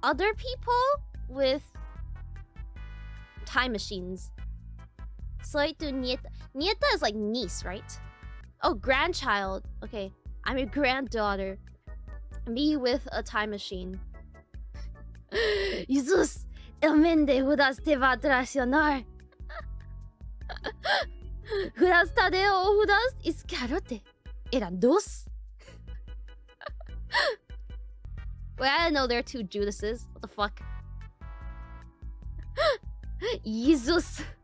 other people with time machines. Soy tu nieta. Nieta is like niece, right? Oh, grandchild. Okay, I'm your granddaughter. Me with a time machine. Jesus, el mende judas te va a traicionar. Judas Tadeo o Judas Iscariote. Eran dos. Wait, I didn't know there are two Judases. What the fuck? Jesus.